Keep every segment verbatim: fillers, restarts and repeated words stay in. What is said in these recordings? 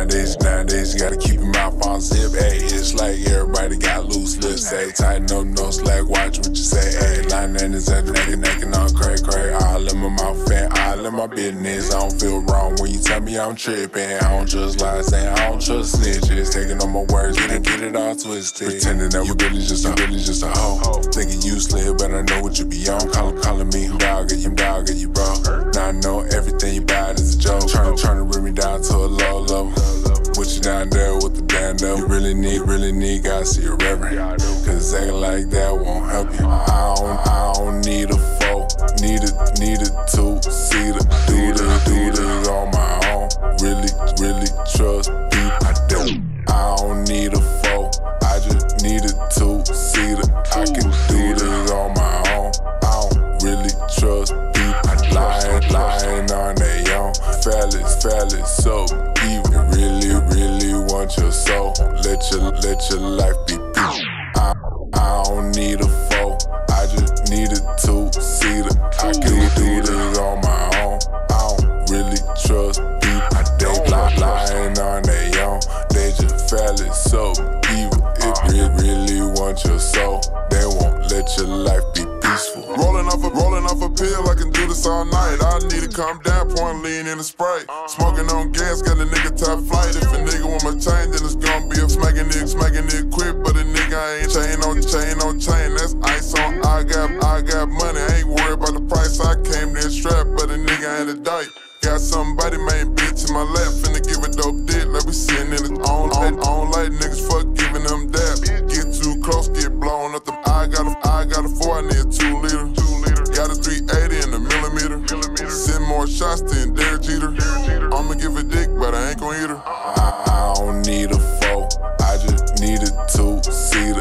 Nowadays, nowadays, you gotta keep your mouth on zip. Ayy, it's like everybody got loose lips. Ayy, tighten up, no slack, watch what you say. Ayy, line and is at the naked, naked on cray, cray. All in my mouth and all in my business. I don't feel wrong when you tell me I'm tripping. I don't just lie, saying I don't trust snitches. Taking on my words, get it, get it all twisted. Pretending that we really just a, really just a hoe. Thinking you slid, but I know what you be on. Calling, calling me dog, you dog, you bro. Now I know everything you bad is a joke. Trying to, trying to bring me down to a low level. Put you down there with the damn devil. You really need, really need, gotta see a reverend. Cause acting like that won't help you. I don't, I don't need a foe. Need a, need a two-seater. Do this, do this on my own. Really, really trust people. I don't. I don't need a foe. I just need a two-seater. I can do this on my own. I don't really trust people. Lying, lying on their own. Fellas, fellas, so evil. Really, really want your soul. Let your, let your life be peace. I, I don't need a foe. I just need a two-seater. I can do this on my own. I don't really trust people. They lie, lying on their own. They just fellas, so evil. If they really want your soul, they won't let your life be peaceful. Rolling off a, rolling off a pill, I can do this all night. I need to calm down, pouring lean in the Sprite. Smoking on gas, got a nigga top flight. If a nigga want my chain, then it's gonna be a smacking it, smacking it quick. But a nigga ain't chain on chain on chain, that's ice on. I got, I got money, I ain't worried about the price. I came there strapped, but a nigga ain't a dyke. Got somebody main bitch in my lap, finna give a dope dick, like we sitting in the on, on, on like niggas, fuck giving them dap. Get too close, get blown up the. I got a, I got a four, I need a two liter. Got a three eighty in a millimeter. Send more shots than Derek Jeter. I'ma give a dick, but I ain't gon' eat her. I, I don't need a foe, I just need a two-seater.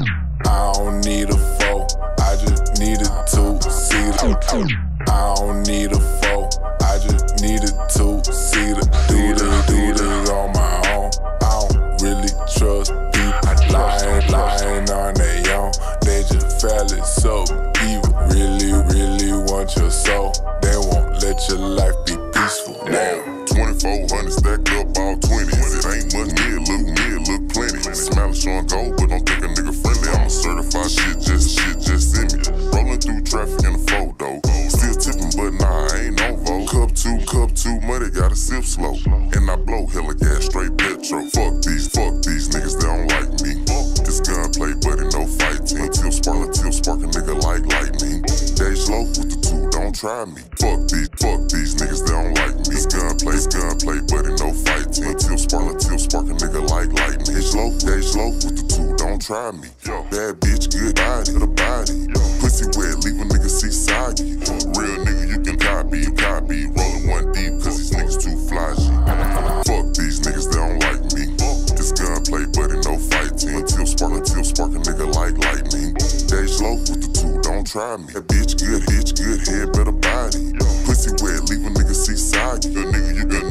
I don't need a foe, I just need a two-seater. I don't need a foe, I just need a two-seater. Do this, do this on my own. I don't really trust people. Lying, lying on their own. They just fellas, so evil. Really, really want your soul. They won't let your life be peaceful. Damn, twenty-four hundred stacked up all twenties. It ain't much, me it look, me it look plenty. Smiling showing gold, but don't think a nigga friendly. I'm a certified shit, just shit, just in me. Rolling through traffic in a photo. Still tipping, but nah, I ain't no vote. Cup two, cup two, money gotta sip slow. And I blow hella gas, straight petrol. Fuck these, fuck these niggas, they don't like me. This gunplay, buddy, no fighting. Till spark, till spark a nigga like lightning. Days low with the two, don't try me. Fuck these, fuck these niggas, they don't like me. This gunplay, gunplay, buddy, no fighting. Till spark, till spark a nigga like lightning. Days low, days low with the two, don't try me. Bad bitch, good body, the body. Pussy wet, leave a nigga see soggy. Real nigga, you can copy, copy. Rolling one deep, cause these niggas too flashy. Fuck these niggas, they don't like me. This gunplay, buddy, no fighting. Till spark, till spark a nigga like lightning. Days low with the two, don't try me. That bitch good, bitch good, head better body. Pussy wet, leave a nigga see soggy. A nigga, you can